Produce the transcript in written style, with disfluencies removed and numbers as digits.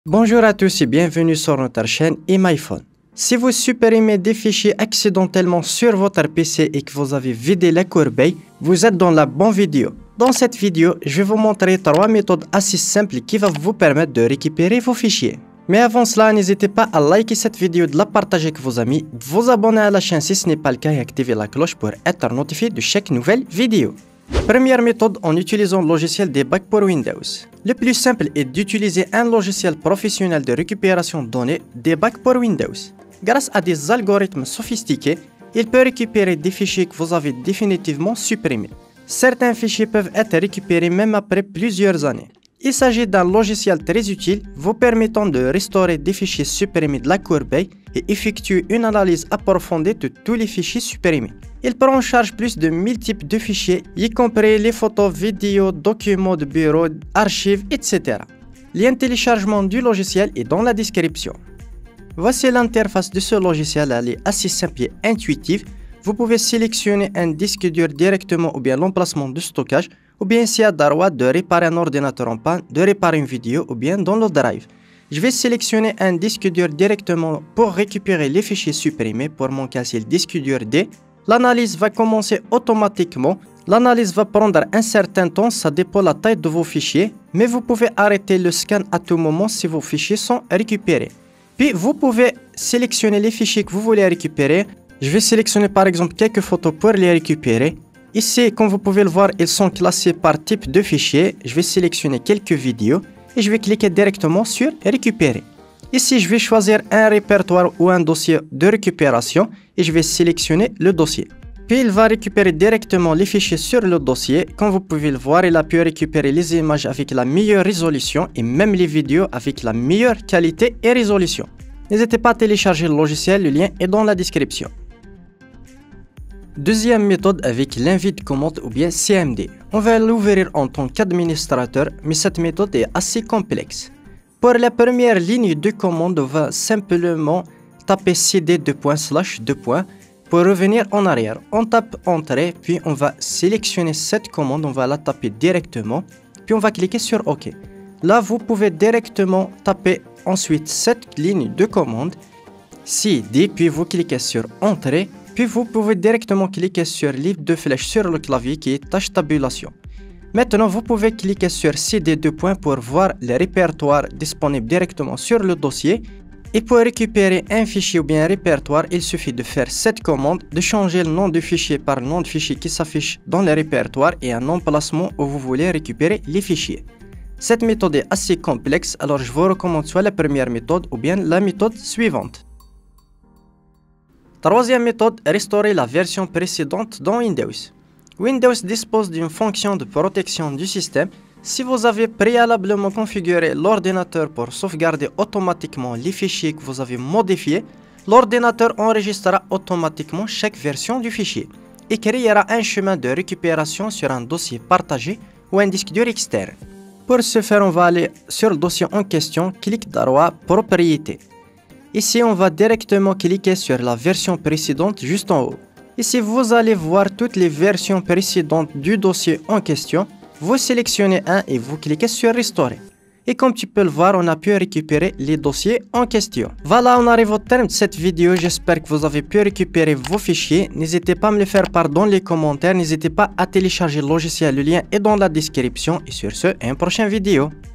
Bonjour à tous et bienvenue sur notre chaîne iMyPhone. Si vous supprimez des fichiers accidentellement sur votre PC et que vous avez vidé la corbeille, vous êtes dans la bonne vidéo. Dans cette vidéo, je vais vous montrer 3 méthodes assez simples qui vont vous permettre de récupérer vos fichiers. Mais avant cela, n'hésitez pas à liker cette vidéo, de la partager avec vos amis, de vous abonner à la chaîne si ce n'est pas le cas et activer la cloche pour être notifié de chaque nouvelle vidéo. Première méthode en utilisant le logiciel Debug pour Windows. Le plus simple est d'utiliser un logiciel professionnel de récupération de données Debug pour Windows. Grâce à des algorithmes sophistiqués, il peut récupérer des fichiers que vous avez définitivement supprimés. Certains fichiers peuvent être récupérés même après plusieurs années. Il s'agit d'un logiciel très utile vous permettant de restaurer des fichiers supprimés de la corbeille et effectuer une analyse approfondie de tous les fichiers supprimés. Il prend en charge plus de 1000 types de fichiers, y compris les photos, vidéos, documents de bureau, archives, etc. Lien de téléchargement du logiciel est dans la description. Voici l'interface de ce logiciel, elle est assez simple et intuitive. Vous pouvez sélectionner un disque dur directement ou bien l'emplacement de stockage, ou bien ici à droite de réparer un ordinateur en panne, de réparer une vidéo ou bien dans le drive. Je vais sélectionner un disque dur directement pour récupérer les fichiers supprimés. Pour mon cas, c'est le disque dur D. L'analyse va commencer automatiquement. L'analyse va prendre un certain temps, ça dépend de la taille de vos fichiers, mais vous pouvez arrêter le scan à tout moment si vos fichiers sont récupérés. Puis vous pouvez sélectionner les fichiers que vous voulez récupérer. Je vais sélectionner par exemple quelques photos pour les récupérer. Ici, comme vous pouvez le voir, ils sont classés par type de fichier. Je vais sélectionner quelques vidéos et je vais cliquer directement sur récupérer. Ici, je vais choisir un répertoire ou un dossier de récupération et je vais sélectionner le dossier. Puis il va récupérer directement les fichiers sur le dossier. Comme vous pouvez le voir, il a pu récupérer les images avec la meilleure résolution et même les vidéos avec la meilleure qualité et résolution. N'hésitez pas à télécharger le logiciel, le lien est dans la description. Deuxième méthode avec l'invite commande ou bien CMD. On va l'ouvrir en tant qu'administrateur, mais cette méthode est assez complexe. Pour la première ligne de commande, on va simplement taper cd : pour revenir en arrière. On tape entrée, puis on va sélectionner cette commande, on va la taper directement, puis on va cliquer sur OK. Là, vous pouvez directement taper ensuite cette ligne de commande, cd, puis vous cliquez sur entrée, puis vous pouvez directement cliquer sur livre de flèche sur le clavier qui est tâche tabulation. Maintenant, vous pouvez cliquer sur cd : pour voir les répertoires disponibles directement sur le dossier. Et pour récupérer un fichier ou bien un répertoire, il suffit de faire cette commande, de changer le nom du fichier par le nom de fichier qui s'affiche dans le répertoire et un emplacement où vous voulez récupérer les fichiers. Cette méthode est assez complexe, alors je vous recommande soit la première méthode ou bien la méthode suivante. Troisième méthode, restaurer la version précédente dans Windows. Windows dispose d'une fonction de protection du système. Si vous avez préalablement configuré l'ordinateur pour sauvegarder automatiquement les fichiers que vous avez modifiés, l'ordinateur enregistrera automatiquement chaque version du fichier et créera un chemin de récupération sur un dossier partagé ou un disque dur externe. Pour ce faire, on va aller sur le dossier en question, clic droit, propriétés. Ici, on va directement cliquer sur la version précédente juste en haut. Ici, vous allez voir toutes les versions précédentes du dossier en question. Vous sélectionnez un et vous cliquez sur restaurer. Et comme tu peux le voir, on a pu récupérer les dossiers en question. Voilà, on arrive au terme de cette vidéo. J'espère que vous avez pu récupérer vos fichiers. N'hésitez pas à me le faire part dans les commentaires. N'hésitez pas à télécharger le logiciel. Le lien est dans la description. Et sur ce, à une prochaine vidéo.